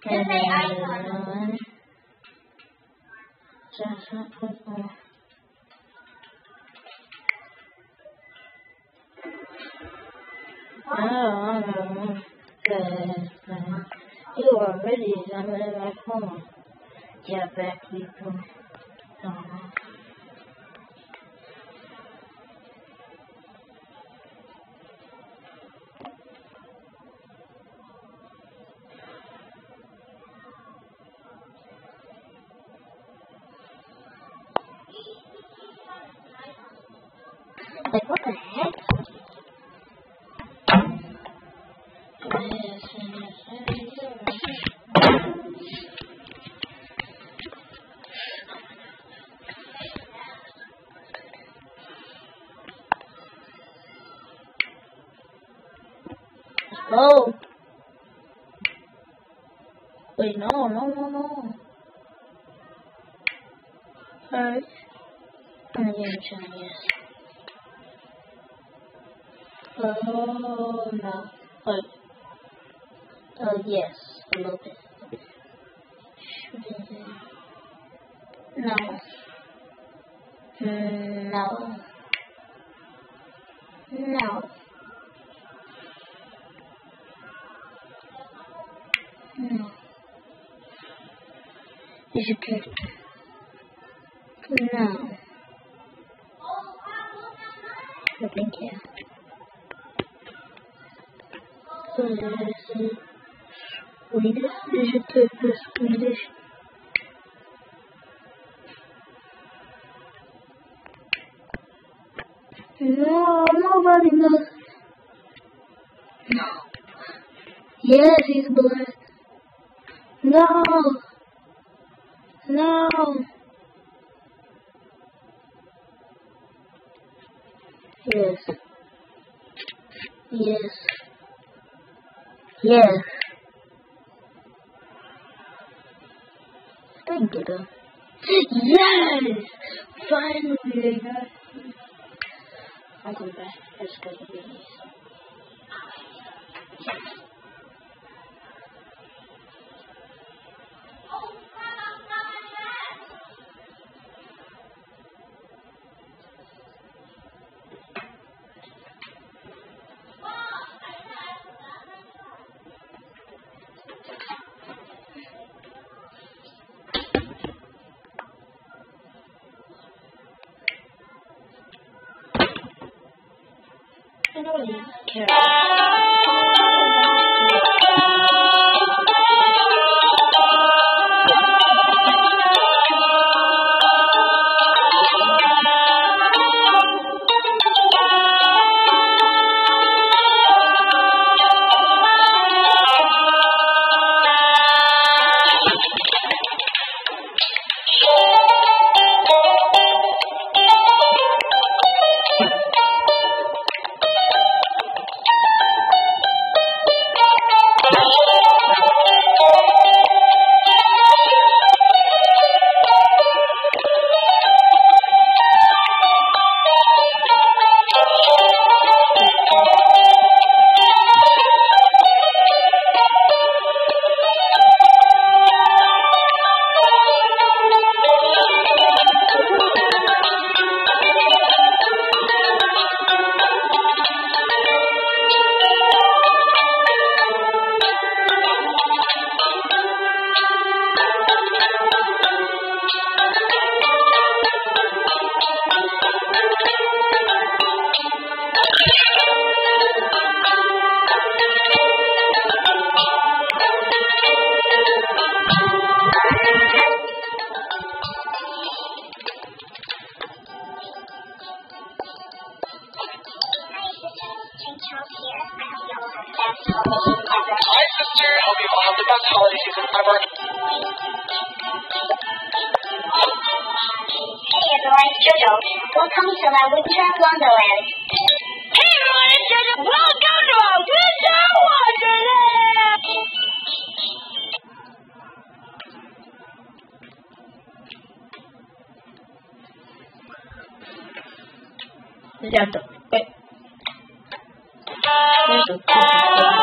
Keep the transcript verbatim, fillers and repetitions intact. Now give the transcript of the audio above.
And then just put more. Oh, good. You are ready. I'm back home. Yeah, back people. Oh. Like, what the heck? Yes, yes, oh! Wait, no, no, no, no. Alright. I'm gonna give it a try, yes. Oh, no. But, uh, yes, a little bit. No. No. No. No. Is it good? No. I think, yeah. Swedish. Is it good for Swedish? No, nobody knows. No. Yes, he's black. No. No. Yes. Yes. Yes. Thank you, though. Yes! Finally, I got it. I'll go back. Let's go to the bees. I don't really care. Hi, sister. Hope you all have the best holiday season ever. Hey, everyone, it's JoJo. Welcome to my winter wonderland. Hey, everyone, it's JoJo. Welcome to our winter wonderland. Esatto. Eh. Adesso